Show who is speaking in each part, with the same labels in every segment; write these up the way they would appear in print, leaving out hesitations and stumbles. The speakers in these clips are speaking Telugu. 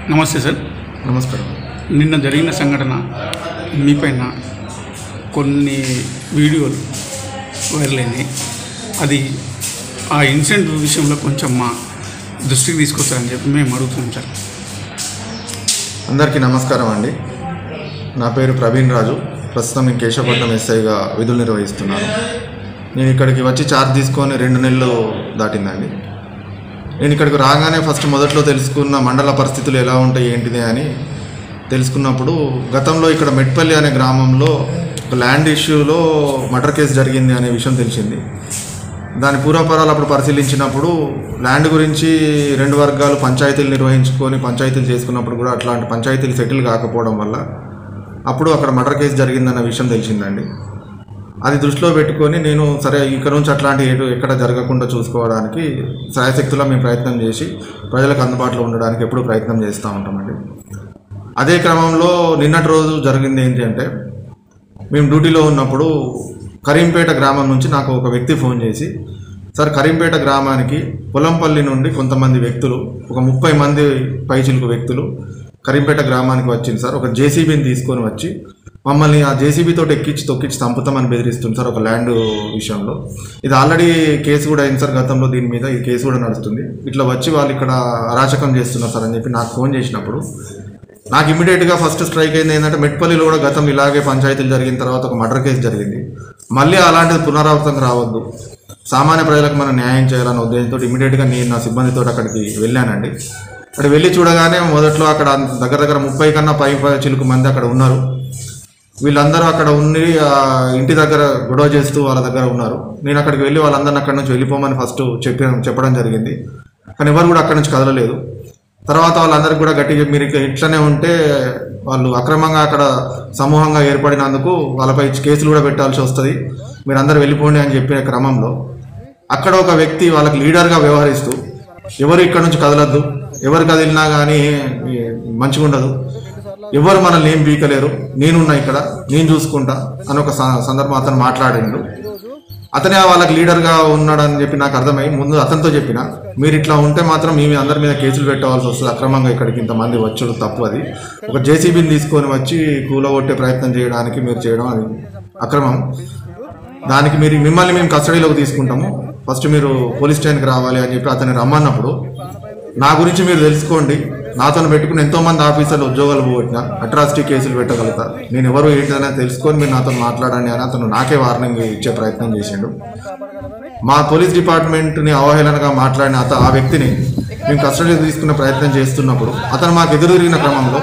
Speaker 1: నమస్తే సార్.
Speaker 2: నమస్కారం.
Speaker 1: నిన్న జరిగిన సంఘటన మీపైన కొన్ని వీడియోలు వైరల్ అయినాయి. అది ఆ ఇన్సిడెంట్ విషయంలో కొంచెం మా దృష్టికి తీసుకొస్తారని చెప్పి మేము అడుగుతున్నాం సార్.
Speaker 2: అందరికీ నమస్కారం అండి. నా పేరు ప్రవీణ్ రాజు. ప్రస్తుతం నేను కేశవపట్నం ఎస్ఐగా విధులు నిర్వహిస్తున్నాను. నేను ఇక్కడికి వచ్చి ఛార్జ్ తీసుకొని 2 నెలలు దాటిందండి. నేను ఇక్కడికి రాగానే మొదట్లో తెలుసుకున్న మండల పరిస్థితులు ఎలా ఉంటాయి ఏంటిది అని తెలుసుకున్నప్పుడు, గతంలో ఇక్కడ మెట్పల్లి అనే గ్రామంలో ఒక ల్యాండ్ ఇష్యూలో మర్డర్ కేసు జరిగింది అనే విషయం తెలిసింది. దాని పూర్వపరాలు అప్పుడు పరిశీలించినప్పుడు ల్యాండ్ గురించి 2 వర్గాలు పంచాయతీలు నిర్వహించుకొని పంచాయతీలు చేసుకున్నప్పుడు కూడా అట్లాంటి పంచాయతీలు సెటిల్ కాకపోవడం వల్ల అప్పుడు అక్కడ మర్డర్ కేసు జరిగిందన్న విషయం తెలిసిందండి. అది దృష్టిలో పెట్టుకొని నేను సరే ఇక్కడ నుంచి అట్లాంటి ఎక్కడ జరగకుండా చూసుకోవడానికి సాయశక్తులా మేము ప్రయత్నం చేసి ప్రజలకు అందుబాటులో ఉండడానికి ఎప్పుడూ ప్రయత్నం చేస్తూ ఉంటామండి. అదే క్రమంలో నిన్నటి రోజు జరిగింది ఏంటి అంటే, మేము డ్యూటీలో ఉన్నప్పుడు కరీంపేట గ్రామం నుంచి నాకు ఒక వ్యక్తి ఫోన్ చేసి, సార్ కరీంపేట గ్రామానికి పొలంపల్లి నుండి కొంతమంది వ్యక్తులు, ఒక 30 మంది పైచిలుకు వ్యక్తులు కరీంపేట గ్రామానికి వచ్చింది సార్. ఒక జేసీబీని తీసుకొని వచ్చి మమ్మల్ని ఆ జేసీబీతో తొక్కించి చంపుతామని బెదిరిస్తుంది సార్ ఒక ల్యాండ్ విషయంలో. ఇది ఆల్రెడీ కేసు కూడా అయింది సార్ గతంలో, దీని మీద ఈ కేసు కూడా నడుస్తుంది. ఇట్లా వచ్చి వాళ్ళు ఇక్కడ అరాచకం చేస్తున్నారు సార్ అని చెప్పి నాకు ఫోన్ చేసినప్పుడు నాకు ఇమీడియట్గా ఫస్ట్ స్ట్రైక్ అయింది ఏంటంటే, మెట్పల్లిలో కూడా గతం ఇలాగే పంచాయతీలు జరిగిన తర్వాత ఒక మర్డర్ కేసు జరిగింది. మళ్ళీ అలాంటిది పునరావృతం రావద్దు, సామాన్య ప్రజలకు మనం న్యాయం చేయాలన్న ఉద్దేశంతో ఇమీడియట్గా నేను నా సిబ్బందితో అక్కడికి వెళ్ళానండి. అక్కడ వెళ్ళి చూడగానే మొదట్లో అక్కడ దగ్గర 30 కన్నా పై చిలుకు మంది అక్కడ ఉన్నారు. వీళ్ళందరూ అక్కడ ఉండి ఇంటి దగ్గర గొడవ చేస్తూ వాళ్ళ దగ్గర ఉన్నారు. నేను అక్కడికి వెళ్ళి వాళ్ళందరినీ అక్కడి నుంచి వెళ్ళిపోమని ఫస్ట్ చెప్పడం జరిగింది. కానీ ఎవరు కూడా అక్కడి నుంచి కదలలేదు. తర్వాత వాళ్ళందరికీ కూడా గట్టిగా మీరు ఇట్లనే ఉంటే వాళ్ళు అక్రమంగా అక్కడ సమూహంగా ఏర్పడినందుకు వాళ్ళపై కేసులు కూడా పెట్టాల్సి వస్తుంది, మీరు అందరూ వెళ్ళిపోండి అని చెప్పిన క్రమంలో అక్కడ ఒక వ్యక్తి వాళ్ళకి లీడర్గా వ్యవహరిస్తూ, ఎవరు ఇక్కడ నుంచి కదలద్దు, ఎవరు కదిలినా కానీ మంచిగా ఉండదు, ఎవరు మనల్ని ఏం పీకలేరు, నేనున్నా ఇక్కడ, నేను చూసుకుంటా అని ఒక సందర్భం అతను మాట్లాడిండు. అతనే వాళ్ళకి లీడర్గా ఉన్నాడని చెప్పి నాకు అర్థమై ముందు అతనితో చెప్పిన, మీరు ఇట్లా ఉంటే మాత్రం మీ అందరి మీద కేసులు పెట్టవలసి వస్తుంది, అక్రమంగా ఇక్కడికి ఇంతమంది వచ్చడం తప్పు, అది ఒక జేసీబీని తీసుకొని వచ్చి కూలగొట్టే ప్రయత్నం చేయడానికి మీరు చేయడం అది అక్రమం, దానికి మిమ్మల్ని మేము కస్టడీలోకి తీసుకుంటాము, ఫస్ట్ మీరు పోలీస్ స్టేషన్కి రావాలి అని చెప్పి అతన్ని రమ్మన్నప్పుడు, నా గురించి మీరు తెలుసుకోండి, నాతో పెట్టుకుని ఎంతోమంది ఆఫీసర్లు ఉద్యోగాలు పోగొట్టినా అట్రాసిటీ కేసులు పెట్టగలుగుతా, నేను ఎవరు ఏంటనే తెలుసుకొని మీరు నాతో మాట్లాడండి అని అతను నాకే వార్నింగ్ ఇచ్చే ప్రయత్నం చేసిండు. మా పోలీస్ డిపార్ట్మెంట్ని అవహేళనగా మాట్లాడిన ఆ వ్యక్తిని మేము కస్టడీకి తీసుకునే ప్రయత్నం చేస్తున్నప్పుడు అతను మాకు ఎదురు తిరిగిన క్రమంలో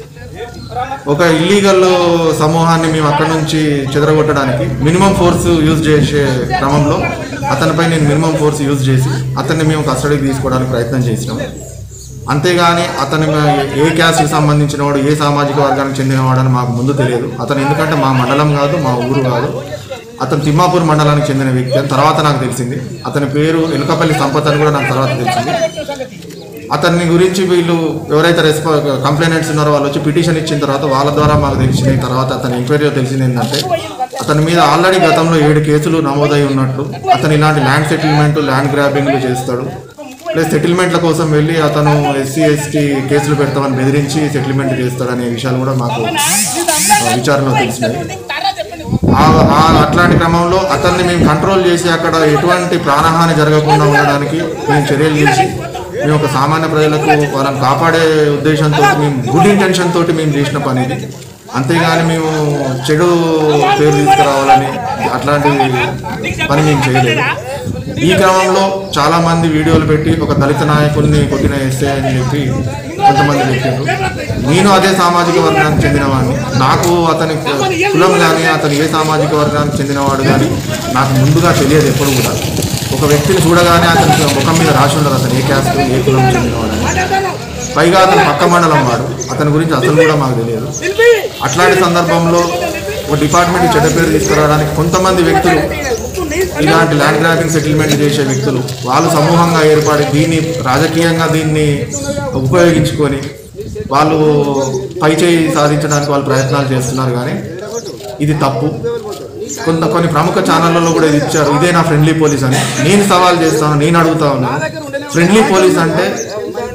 Speaker 2: ఒక ఇల్లీగల్ సమూహాన్ని మేము అక్కడి నుంచి చెదరగొట్టడానికి మినిమం ఫోర్స్ యూజ్ చేసే క్రమంలో అతనిపై నేను మినిమం ఫోర్స్ యూజ్ చేసి అతన్ని మేము కస్టడీకి తీసుకోవడానికి ప్రయత్నం చేసినాం. అంతేగాని అతను ఏ క్యాస్ట్కి సంబంధించిన వాడు, ఏ సామాజిక వర్గానికి చెందినవాడు అని మాకు ముందు తెలియదు. అతను ఎందుకంటే మా మండలం కాదు, మా ఊరు కాదు, అతను తిమ్మాపూర్ మండలానికి చెందిన వ్యక్తి అని తర్వాత నాకు తెలిసింది. అతని పేరు ఎలుకపల్లి సంపత్ అని కూడా నాకు తర్వాత తెలిసింది. అతని గురించి వీళ్ళు ఎవరైతే కంప్లైంట్స్ ఉన్నారో వాళ్ళు వచ్చి పిటిషన్ ఇచ్చిన తర్వాత వాళ్ళ ద్వారా మాకు తెలిసింది. తర్వాత అతని ఎంక్వైరీలో తెలిసింది ఏంటంటే, అతని మీద ఆల్రెడీ గతంలో 7 కేసులు నమోదై ఉన్నట్టు, అతను ఇలాంటి ల్యాండ్ సెటిల్మెంట్, ల్యాండ్ గ్రాబింగ్లు చేస్తాడు, ప్లస్ సెటిల్మెంట్ల కోసం వెళ్ళి అతను SC ST కేసులు పెడతామని బెదిరించి సెటిల్మెంట్ చేస్తాడనే విషయాలు కూడా మాకు విచారణలో తెలిసినాయి. అట్లాంటి క్రమంలో అతన్ని మేము కంట్రోల్ చేసి అక్కడ ఎటువంటి ప్రాణహాని జరగకుండా ఉండడానికి మేము చర్యలు చేసి మేము ఒక సామాన్య ప్రజలకు వాళ్ళని కాపాడే ఉద్దేశంతో మేము గుడ్ ఇంటెన్షన్ తోటి మేము చేసిన పని ఇది. అంతేగాని మేము చెడు పేరు తీసుకురావాలని అట్లాంటి పని మేము చేయలేదు. ఈ క్రమంలో చాలామంది వీడియోలు పెట్టి ఒక దళిత నాయకుడిని కొట్టిన ఎస్ఐ అని చెప్పి కొంతమంది పెట్టారు. నేను అదే సామాజిక వర్గానికి చెందినవాడిని, నాకు అతని కులం కానీ అతను ఏ సామాజిక వర్గానికి చెందినవాడు కానీ నాకు ముందుగా తెలియదు. ఎప్పుడు కూడా ఒక వ్యక్తిని చూడగానే అతని ముఖం మీద రాసి ఉండదు అతను ఏ క్యాస్ట్, ఏ కులం చెందినవాడు అని. పైగా అతను పక్క మండలం వాడు, అతని గురించి అసలు కూడా మాకు తెలియదు. అట్లాంటి సందర్భంలో ఒక డిపార్ట్మెంట్ చెడ్డ పేరు తీసుకురావడానికి కొంతమంది వ్యక్తులు, ఇలాంటి ల్యాండ్ గ్రాబింగ్ సెటిల్మెంట్ చేసే వ్యక్తులు, వాళ్ళు సమూహంగా ఏర్పడి దీన్ని రాజకీయంగా దీన్ని ఉపయోగించుకొని వాళ్ళు పైచేయి సాధించడానికి వాళ్ళు ప్రయత్నాలు చేస్తున్నారు. కానీ ఇది తప్పు. కొన్ని ప్రముఖ ఛానళ్లలో కూడా ఇది ఇచ్చారు, ఇదే నా ఫ్రెండ్లీ పోలీస్ అని. నేను సవాల్ చేస్తాను, నేను అడుగుతా ఉన్నాను, ఫ్రెండ్లీ పోలీస్ అంటే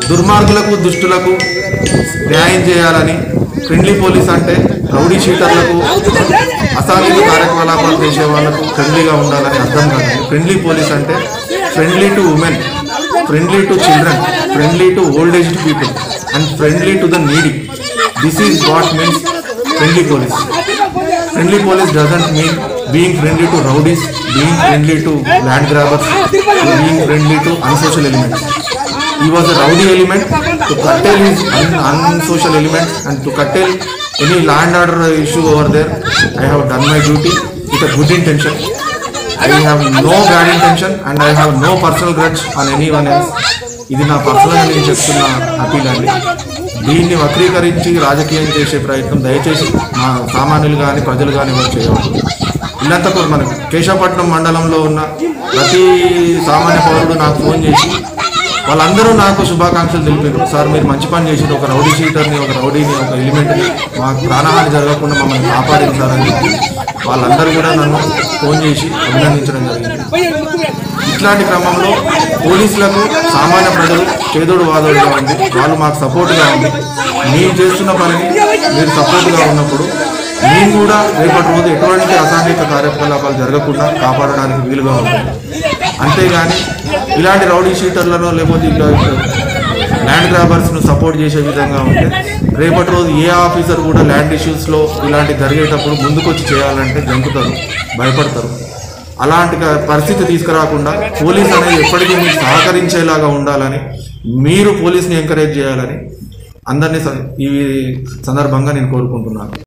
Speaker 2: దుర్మార్గులకు దుష్టులకు న్యాయం చేయాలని, ఫ్రెండ్లీ పోలీస్ అంటే రౌడీ షీటర్లకు అసాంఘిక కార్యకలాపాలు చేసే వాళ్ళకు ఫ్రెండ్లీగా ఉండాలని అర్థం కాదు. ఫ్రెండ్లీ పోలీస్ అంటే friendly to women, friendly to children, friendly to old aged people and friendly to the needy. This is what means friendly police. Friendly police doesn't mean being friendly to rowdies, being friendly to land grabbers, being friendly to unsocial elements. He was a rowdy element to curtail his unsocial elements and to curtail any land order issue over there. I have done my duty with a good intention. I have no bad intention and I have no personal grudge on anyone else. ఇది నా పర్సనల్గా నేను చెప్తున్న అపీల్ అండి. దీన్ని వక్రీకరించి రాజకీయం చేసే ప్రయత్నం దయచేసి మా సామాన్యులు కానీ ప్రజలు కానీ ఎవరు చేయవద్దు. ఇల్లంతకు మనకు కేశవపట్నం మండలంలో ఉన్న ప్రతి సామాన్య పౌరుడు నాకు ఫోన్ చేసి వాళ్ళందరూ నాకు శుభాకాంక్షలు తెలిపారు. సార్ మీరు మంచి పని చేసి ఒక రౌడీ షీటర్ని, ఒక రౌడీని, ఒక ఎలిమెంట్ని మాకు ప్రాణహాని జరగకుండా మమ్మల్ని కాపాడింది సార్ అని వాళ్ళందరూ కూడా నన్ను ఫోన్ చేసి అభినందించడం జరిగింది. ఇట్లాంటి క్రమంలో పోలీసులకు సామాన్య ప్రజలు చేదోడు వాదోడుగా ఉంది, వాళ్ళు మాకు సపోర్ట్గా ఉంది. మేము చేస్తున్న పనికి మీరు సపోర్ట్గా ఉన్నప్పుడు మేము కూడా రేపటి రోజు ఎటువంటి అసాంఘిక కార్యకలాపాలు జరగకుండా కాపాడడానికి వీలుగా ఉంటుంది. అంతేగాని ఇలాంటి రౌడీ షీటర్లను లేకపోతే ల్యాండ్ గ్రాబర్స్ను సపోర్ట్ చేసే విధంగా ఉంటే రేపటి రోజు ఏ ఆఫీసర్ కూడా ల్యాండ్ ఇష్యూస్లో ఇలాంటి జరిగేటప్పుడు ముందుకొచ్చి చేయాలంటే జంకుతారు, భయపడతారు. అలాంటి పరిస్థితి తీసుకురాకుండా పోలీస్ అనేది ఎప్పటికీ మీకు సహకరించేలాగా ఉండాలని, మీరు పోలీస్ని ఎంకరేజ్ చేయాలని అందరినీ ఈ సందర్భంగా నేను కోరుకుంటున్నాను.